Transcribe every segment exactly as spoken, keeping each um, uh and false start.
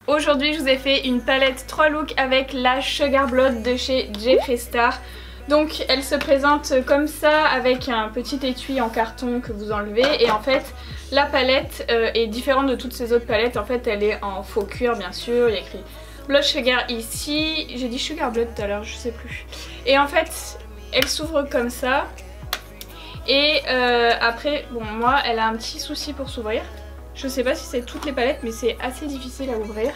Aujourd'hui je vous ai fait une palette trois looks avec la Sugar Blood de chez Jeffree Star. Donc elle se présente comme ça avec un petit étui en carton que vous enlevez et en fait la palette euh, est différente de toutes ces autres palettes. En fait elle est en faux cuir bien sûr, il y a écrit Blood Sugar ici, j'ai dit Sugar Blood tout à l'heure, je sais plus. Et en fait elle s'ouvre comme ça et euh, après bon moi elle a un petit souci pour s'ouvrir. Je sais pas si c'est toutes les palettes mais c'est assez difficile à ouvrir.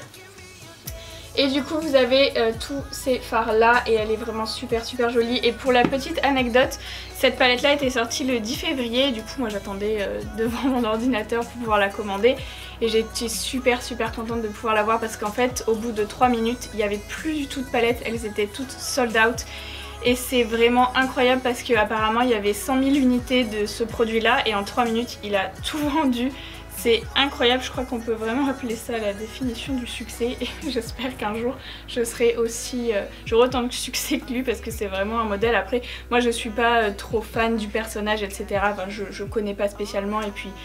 Et du coup vous avez euh, tous ces fards là et elle est vraiment super super jolie. Et pour la petite anecdote, cette palette là était sortie le dix février. Du coup moi j'attendais euh, devant mon ordinateur pour pouvoir la commander. Et j'étais super super contente de pouvoir l'avoir parce qu'en fait au bout de trois minutes il n'y avait plus du tout de palettes. Elles étaient toutes sold out. Et c'est vraiment incroyable parce qu'apparemment il y avait cent mille unités de ce produit là. Et en trois minutes il a tout vendu. C'est incroyable, je crois qu'on peut vraiment appeler ça la définition du succès et j'espère qu'un jour je serai aussi, euh, j'aurai autant de succès que lui parce que c'est vraiment un modèle. Après moi je suis pas euh, trop fan du personnage etc, enfin, je, je connais pas spécialement et puis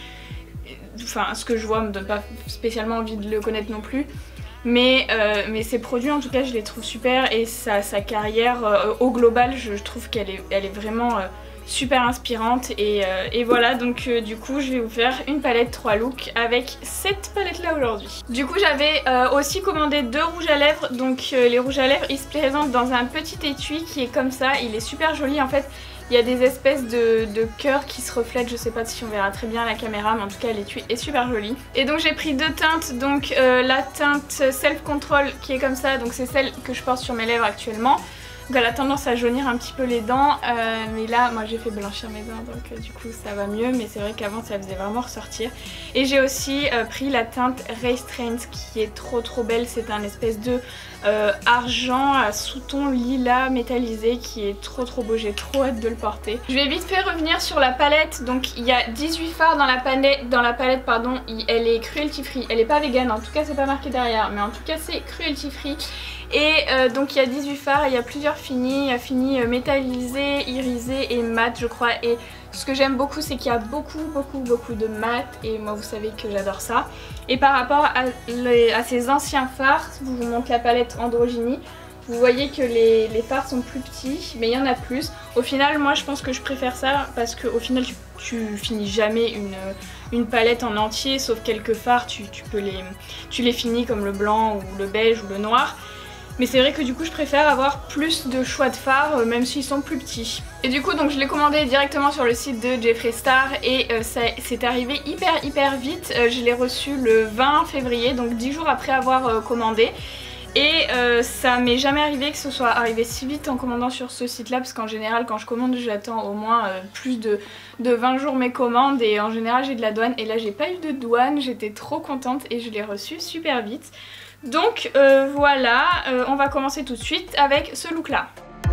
enfin ce que je vois me donne pas spécialement envie de le connaître non plus. Mais, euh, mais ses produits en tout cas je les trouve super et sa, sa carrière euh, au global je, je trouve qu'elle est, elle est vraiment... Euh, super inspirante et, euh, et voilà donc euh, du coup je vais vous faire une palette trois looks avec cette palette là aujourd'hui. Du coup j'avais euh, aussi commandé deux rouges à lèvres, donc euh, les rouges à lèvres ils se présentent dans un petit étui qui est comme ça, il est super joli en fait. Il y a des espèces de, de cœurs qui se reflètent, je sais pas si on verra très bien à la caméra mais en tout cas l'étui est super joli. Et donc j'ai pris deux teintes, donc euh, la teinte Self Control qui est comme ça, donc c'est celle que je porte sur mes lèvres actuellement. Donc elle a tendance à jaunir un petit peu les dents, euh, mais là moi j'ai fait blanchir mes dents donc euh, du coup ça va mieux, mais c'est vrai qu'avant ça faisait vraiment ressortir. Et j'ai aussi euh, pris la teinte Ray Strength qui est trop trop belle, c'est un espèce de euh, argent à sous-ton lilas métallisé qui est trop trop beau, j'ai trop hâte de le porter. Je vais vite fait revenir sur la palette, donc il y a dix-huit fards dans la palette, dans la palette pardon, elle est cruelty free, elle est pas vegan, en tout cas c'est pas marqué derrière, mais en tout cas c'est cruelty free. Et euh, donc il y a dix-huit fards, il y a plusieurs finis, il y a fini euh, métallisé, irisé et mat je crois. Et ce que j'aime beaucoup c'est qu'il y a beaucoup beaucoup beaucoup de mat et moi vous savez que j'adore ça. Et par rapport à, les, à ces anciens fards, je vous montre la palette Androgynie, vous voyez que les, les fards sont plus petits mais il y en a plus. Au final moi je pense que je préfère ça parce qu'au final tu, tu finis jamais une, une palette en entier sauf quelques fards, tu, tu, peux les, tu les finis comme le blanc ou le beige ou le noir. Mais c'est vrai que du coup je préfère avoir plus de choix de fards euh, même s'ils sont plus petits. Et du coup donc je l'ai commandé directement sur le site de Jeffree Star et euh, c'est arrivé hyper hyper vite. Euh, je l'ai reçu le vingt février, donc dix jours après avoir euh, commandé. Et euh, ça m'est jamais arrivé que ce soit arrivé si vite en commandant sur ce site là parce qu'en général quand je commande j'attends au moins euh, plus de, de vingt jours mes commandes et en général j'ai de la douane et là j'ai pas eu de douane, j'étais trop contente et je l'ai reçu super vite. Donc euh, voilà, euh, on va commencer tout de suite avec ce look là.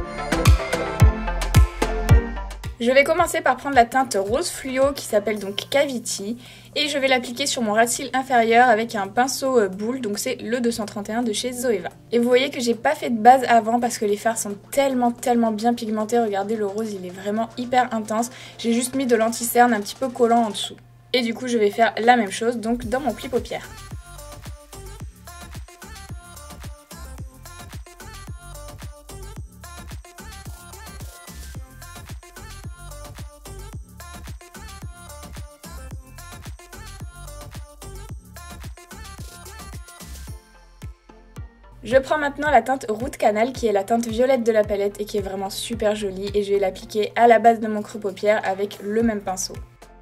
Je vais commencer par prendre la teinte rose fluo qui s'appelle donc Cavity et je vais l'appliquer sur mon ras de cils inférieur avec un pinceau euh, boule, donc c'est le deux cent trente et un de chez Zoeva. Et vous voyez que j'ai pas fait de base avant parce que les fards sont tellement tellement bien pigmentés, regardez le rose il est vraiment hyper intense, j'ai juste mis de l'anti-cerne un petit peu collant en dessous. Et du coup je vais faire la même chose donc dans mon pli paupière. Je prends maintenant la teinte Root Canal qui est la teinte violette de la palette et qui est vraiment super jolie et je vais l'appliquer à la base de mon creux paupière avec le même pinceau.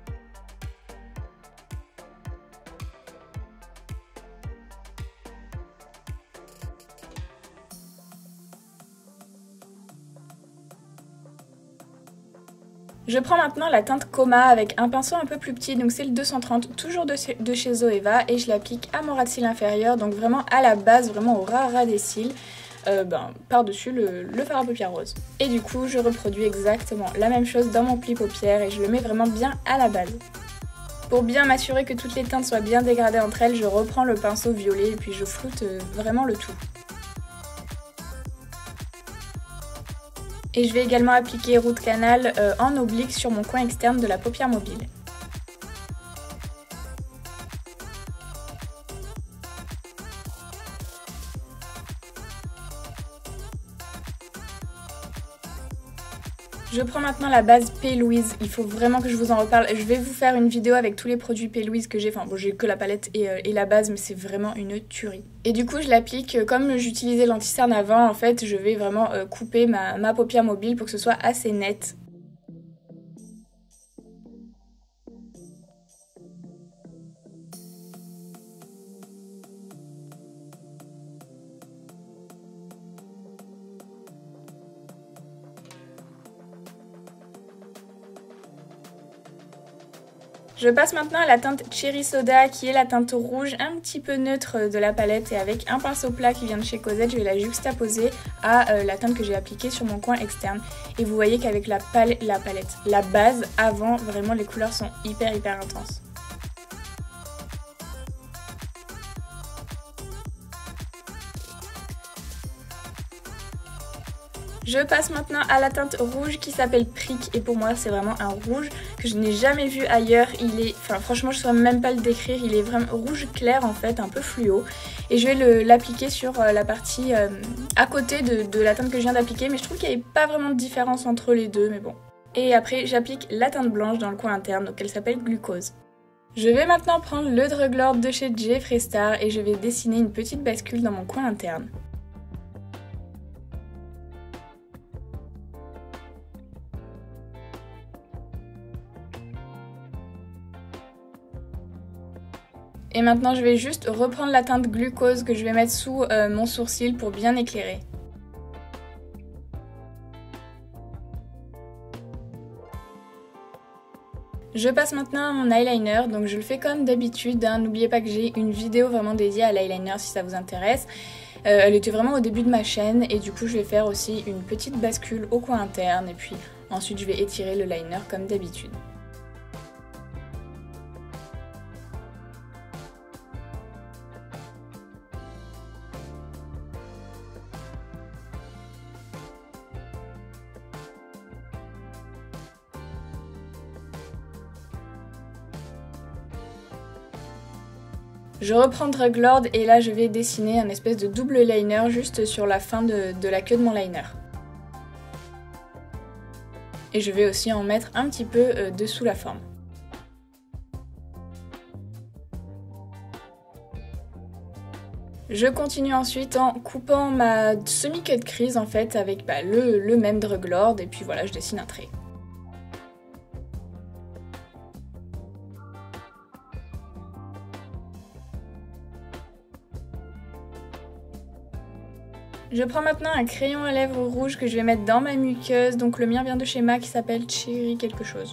Je prends maintenant la teinte Coma avec un pinceau un peu plus petit, donc c'est le deux cent trente, toujours de, de chez Zoeva, et je l'applique à mon ras de cils inférieur, donc vraiment à la base, vraiment au ras ras des cils, euh, ben, par-dessus le, le fard à paupières rose. Et du coup, je reproduis exactement la même chose dans mon pli paupière et je le mets vraiment bien à la base. Pour bien m'assurer que toutes les teintes soient bien dégradées entre elles, je reprends le pinceau violet et puis je floute vraiment le tout. Et je vais également appliquer Root Canal euh, en oblique sur mon coin externe de la paupière mobile. Je prends maintenant la base P. Louise, il faut vraiment que je vous en reparle. Je vais vous faire une vidéo avec tous les produits P. Louise que j'ai. Enfin bon, j'ai que la palette et, euh, et la base, mais c'est vraiment une tuerie. Et du coup, je l'applique, euh, comme j'utilisais l'anti-cerne avant, en fait, je vais vraiment euh, couper ma, ma paupière mobile pour que ce soit assez net. Je passe maintenant à la teinte Cherry Soda qui est la teinte rouge un petit peu neutre de la palette et avec un pinceau plat qui vient de chez Cosette, je vais la juxtaposer à euh, la teinte que j'ai appliquée sur mon coin externe. Et vous voyez qu'avec la, pal la palette, la base avant, vraiment les couleurs sont hyper hyper intenses. Je passe maintenant à la teinte rouge qui s'appelle Prick et pour moi c'est vraiment un rouge que je n'ai jamais vu ailleurs. Il est, enfin franchement je ne saurais même pas le décrire, il est vraiment rouge clair en fait, un peu fluo. Et je vais l'appliquer sur la partie euh, à côté de, de la teinte que je viens d'appliquer, mais je trouve qu'il n'y avait pas vraiment de différence entre les deux, mais bon. Et après j'applique la teinte blanche dans le coin interne, donc elle s'appelle Glucose. Je vais maintenant prendre le Drug Lord de chez Jeffree Star et je vais dessiner une petite bascule dans mon coin interne. Et maintenant je vais juste reprendre la teinte Glucose que je vais mettre sous euh, mon sourcil pour bien éclairer. Je passe maintenant à mon eyeliner, donc je le fais comme d'habitude, hein. N'oubliez pas que j'ai une vidéo vraiment dédiée à l'eyeliner si ça vous intéresse. Euh, elle était vraiment au début de ma chaîne et du coup je vais faire aussi une petite bascule au coin interne et puis ensuite je vais étirer le liner comme d'habitude. Je reprends Drug Lord et là je vais dessiner un espèce de double liner juste sur la fin de, de la queue de mon liner. Et je vais aussi en mettre un petit peu euh, dessous la forme. Je continue ensuite en coupant ma semi-cut crease en fait avec bah, le, le même Drug Lord et puis voilà je dessine un trait. Je prends maintenant un crayon à lèvres rouge que je vais mettre dans ma muqueuse, donc le mien vient de chez M A C qui s'appelle Cherry quelque chose.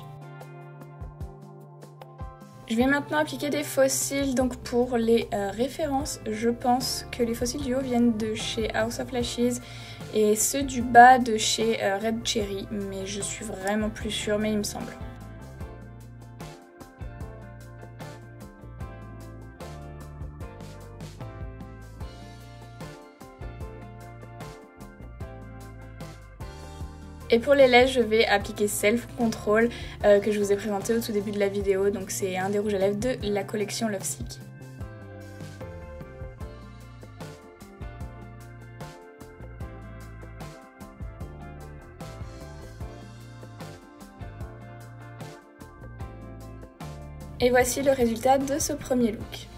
Je vais maintenant appliquer des faux cils, donc pour les euh, références, je pense que les faux cils du haut viennent de chez House of Lashes et ceux du bas de chez euh, Red Cherry, mais je suis vraiment plus sûre, mais il me semble. Et pour les lèvres, je vais appliquer Self Control euh, que je vous ai présenté au tout début de la vidéo. Donc c'est un des rouges à lèvres de la collection Lovesick. Et voici le résultat de ce premier look.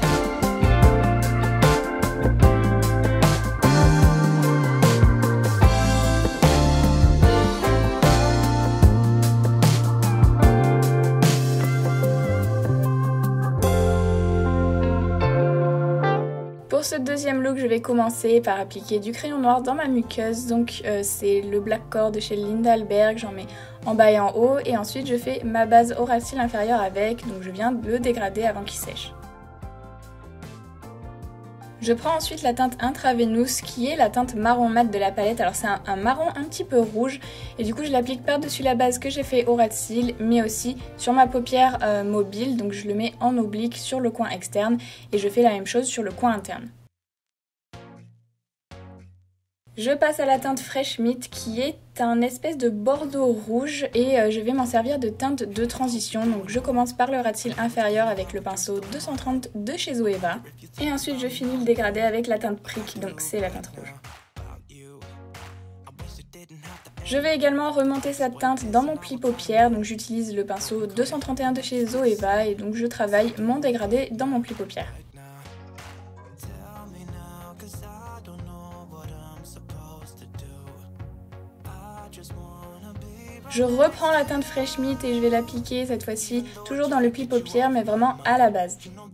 Pour ce deuxième look, je vais commencer par appliquer du crayon noir dans ma muqueuse. Donc euh, c'est le Black Core de chez Linda Alberg, j'en mets en bas et en haut. Et ensuite je fais ma base Aura Cils inférieure avec, donc je viens de le dégrader avant qu'il sèche. Je prends ensuite la teinte Intravenous qui est la teinte marron mat de la palette. Alors c'est un, un marron un petit peu rouge et du coup je l'applique par-dessus la base que j'ai fait au ras de cils mais aussi sur ma paupière euh, mobile. Donc je le mets en oblique sur le coin externe et je fais la même chose sur le coin interne. Je passe à la teinte Fresh Meat qui est un espèce de bordeaux rouge et euh, je vais m'en servir de teinte de transition. Donc je commence par le ras de cils inférieur avec le pinceau deux cent trente de chez Zoeva et ensuite je finis le dégradé avec la teinte Prick, donc c'est la teinte rouge. Je vais également remonter cette teinte dans mon pli paupières, donc j'utilise le pinceau deux cent trente et un de chez Zoeva et donc je travaille mon dégradé dans mon pli paupières. Je reprends la teinte Fresh Meat et je vais l'appliquer cette fois-ci toujours dans le pli paupières mais vraiment à la base.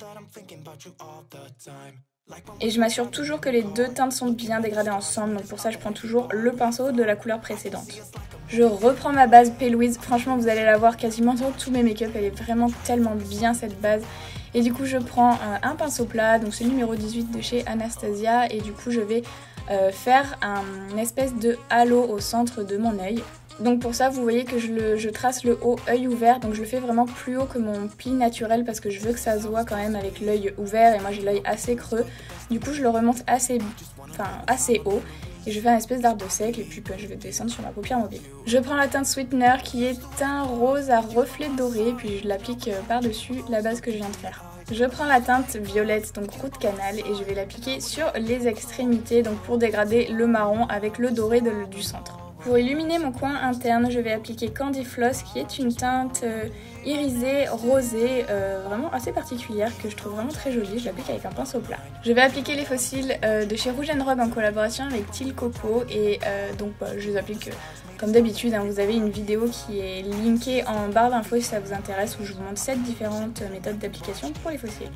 Et je m'assure toujours que les deux teintes sont bien dégradées ensemble, donc pour ça je prends toujours le pinceau de la couleur précédente. Je reprends ma base P. Louise, franchement vous allez la voir quasiment dans tous mes make-up, elle est vraiment tellement bien cette base. Et du coup je prends un, un pinceau plat, donc c'est le numéro dix-huit de chez Anastasia, et du coup je vais euh, faire un, une espèce de halo au centre de mon œil. Donc pour ça vous voyez que je, le, je trace le haut œil ouvert, donc je le fais vraiment plus haut que mon pli naturel parce que je veux que ça se voit quand même avec l'œil ouvert et moi j'ai l'œil assez creux. Du coup je le remonte assez, enfin, assez haut et je fais un espèce d'arc de cercle et puis bah, je vais descendre sur ma paupière mobile. Je prends la teinte Sweetener qui est un rose à reflets dorés puis je l'applique par-dessus la base que je viens de faire. Je prends la teinte violette, donc roux de canal, et je vais l'appliquer sur les extrémités donc pour dégrader le marron avec le doré de, du centre. Pour illuminer mon coin interne, je vais appliquer Candy Floss qui est une teinte euh, irisée, rosée, euh, vraiment assez particulière que je trouve vraiment très jolie. Je l'applique avec un pinceau plat. Je vais appliquer les fossiles euh, de chez Rouge and Robe en collaboration avec Teal Coco et euh, donc bah, je les applique euh, comme d'habitude. Hein, vous avez une vidéo qui est linkée en barre d'infos si ça vous intéresse où je vous montre sept différentes méthodes d'application pour les fossiles.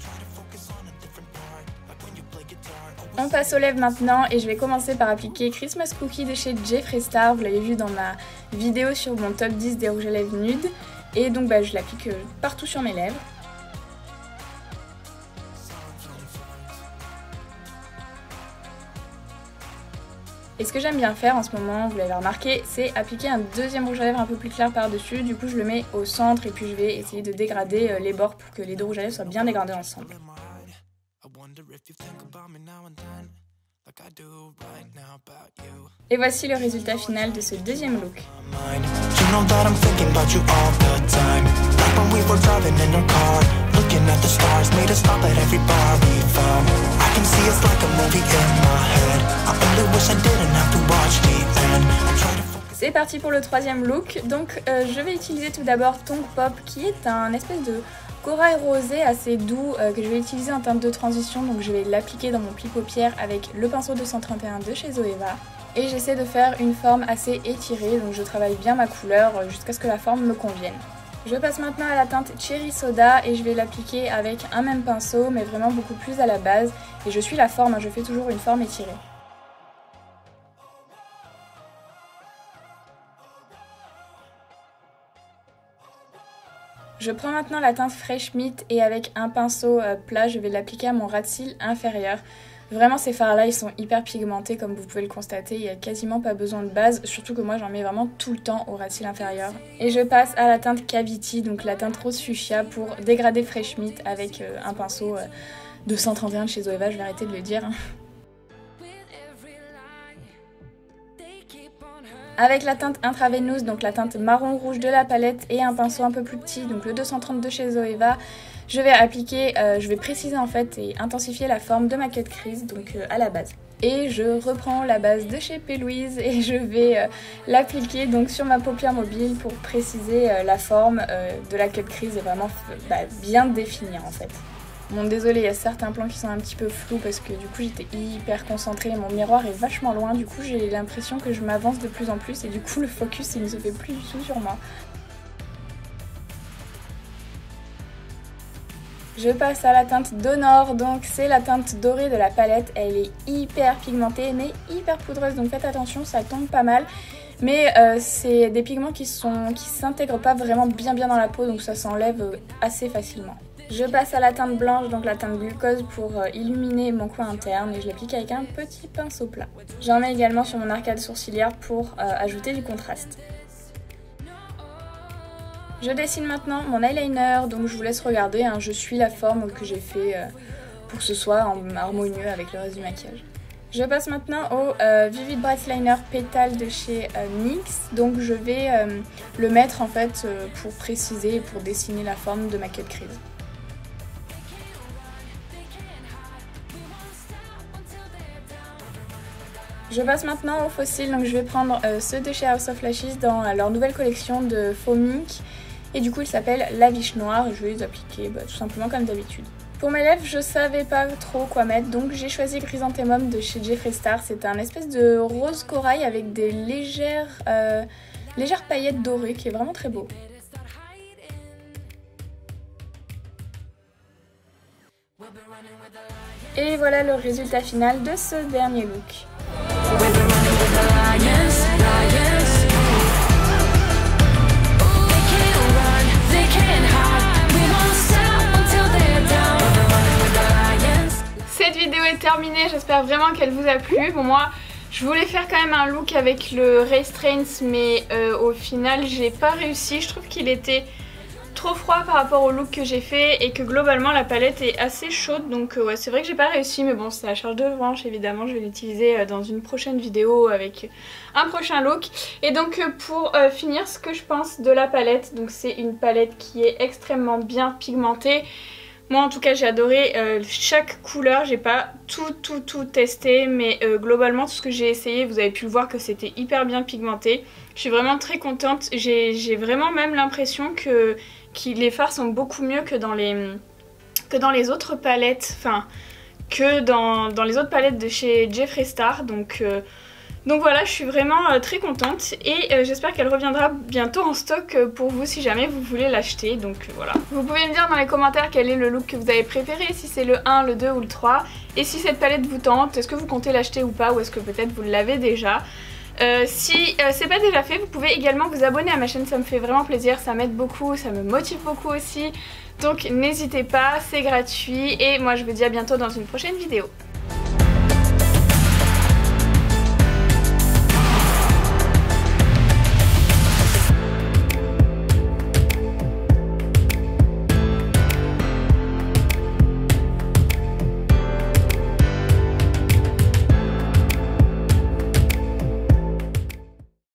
On passe aux lèvres maintenant et je vais commencer par appliquer Christmas Cookie de chez Jeffree Star. Vous l'avez vu dans ma vidéo sur mon top dix des rouges à lèvres nudes. Et donc bah, je l'applique partout sur mes lèvres. Et ce que j'aime bien faire en ce moment, vous l'avez remarqué, c'est appliquer un deuxième rouge à lèvres un peu plus clair par-dessus. Du coup je le mets au centre et puis je vais essayer de dégrader les bords pour que les deux rouges à lèvres soient bien dégradés ensemble. Et voici le résultat final de ce deuxième look. C'est parti pour le troisième look. Donc euh, je vais utiliser tout d'abord Tongue Pop qui est un espèce de corail rosé assez doux euh, que je vais utiliser en teinte de transition, donc je vais l'appliquer dans mon pli paupières avec le pinceau deux cent trente et un de chez Zoeva. Et j'essaie de faire une forme assez étirée, donc je travaille bien ma couleur euh, jusqu'à ce que la forme me convienne. Je passe maintenant à la teinte Cherry Soda et je vais l'appliquer avec un même pinceau mais vraiment beaucoup plus à la base. Et je suis la forme, hein, je fais toujours une forme étirée. Je prends maintenant la teinte Fresh Meat et avec un pinceau euh, plat, je vais l'appliquer à mon ras de cils inférieur. Vraiment ces fards là ils sont hyper pigmentés comme vous pouvez le constater, il n'y a quasiment pas besoin de base, surtout que moi j'en mets vraiment tout le temps au ras de cils inférieur. Et je passe à la teinte Cavity, donc la teinte rose fuchsia pour dégrader Fresh Meat avec euh, un pinceau euh, deux cent trente et un de chez Zoeva, je vais arrêter de le dire. Avec la teinte Intravenous, donc la teinte marron rouge de la palette et un pinceau un peu plus petit, donc le deux cent trente de chez Zoeva, je vais appliquer, euh, je vais préciser en fait et intensifier la forme de ma cut crease, donc euh, à la base. Et je reprends la base de chez P. Louise et je vais euh, l'appliquer donc sur ma paupière mobile pour préciser euh, la forme euh, de la cut crease et vraiment bah, bien définir en fait. Bon désolé, il y a certains plans qui sont un petit peu flous parce que du coup j'étais hyper concentrée et mon miroir est vachement loin, du coup j'ai l'impression que je m'avance de plus en plus et du coup le focus il ne se fait plus du tout sur moi. Je passe à la teinte d'Honor, donc c'est la teinte dorée de la palette, elle est hyper pigmentée mais hyper poudreuse donc faites attention, ça tombe pas mal. Mais euh, c'est des pigments qui sont qui s'intègrent pas vraiment bien bien dans la peau donc ça s'enlève assez facilement. Je passe à la teinte blanche, donc la teinte glucose pour illuminer mon coin interne et je l'applique avec un petit pinceau plat. J'en mets également sur mon arcade sourcilière pour euh, ajouter du contraste. Je dessine maintenant mon eyeliner, donc je vous laisse regarder, hein, je suis la forme que j'ai fait euh, pour que ce soit en harmonieux avec le reste du maquillage. Je passe maintenant au euh, Vivid Bright Liner Pétale de chez euh, N Y X, donc je vais euh, le mettre en fait euh, pour préciser et pour dessiner la forme de ma cut crease. Je passe maintenant aux fossiles, donc je vais prendre euh, ceux de chez House of Lashes dans euh, leur nouvelle collection de faux mink. Et du coup ils s'appellent Lavish Noir et je vais les appliquer bah, tout simplement comme d'habitude. Pour mes lèvres, je savais pas trop quoi mettre, donc j'ai choisi Chrysanthemum de chez Jeffree Star. C'est un espèce de rose corail avec des légères, euh, légères paillettes dorées qui est vraiment très beau. Et voilà le résultat final de ce dernier look. Cette vidéo est terminée, j'espère vraiment qu'elle vous a plu. Bon, moi je voulais faire quand même un look avec le Restraints, mais euh, au final j'ai pas réussi. Je trouve qu'il était trop froid par rapport au look que j'ai fait et que globalement la palette est assez chaude, donc euh, ouais, c'est vrai que j'ai pas réussi, mais bon, c'est la charge de revanche évidemment. Je vais l'utiliser euh, dans une prochaine vidéo avec un prochain look. Et donc euh, pour euh, finir, ce que je pense de la palette, donc c'est une palette qui est extrêmement bien pigmentée. Moi en tout cas j'ai adoré euh, chaque couleur, j'ai pas tout tout tout testé, mais euh, globalement tout ce que j'ai essayé, vous avez pu le voir que c'était hyper bien pigmenté. Je suis vraiment très contente, j'ai vraiment même l'impression que, que les fards sont beaucoup mieux que dans les, que dans les autres palettes, enfin que dans, dans les autres palettes de chez Jeffree Star, donc... Euh, Donc voilà, je suis vraiment euh, très contente et euh, j'espère qu'elle reviendra bientôt en stock euh, pour vous si jamais vous voulez l'acheter. Donc euh, voilà. Vous pouvez me dire dans les commentaires quel est le look que vous avez préféré, si c'est le un, le deux ou le trois. Et si cette palette vous tente, est-ce que vous comptez l'acheter ou pas, ou est-ce que peut-être vous l'avez déjà. Euh, si euh, c'est pas déjà fait, vous pouvez également vous abonner à ma chaîne, ça me fait vraiment plaisir, ça m'aide beaucoup, ça me motive beaucoup aussi. Donc n'hésitez pas, c'est gratuit et moi je vous dis à bientôt dans une prochaine vidéo.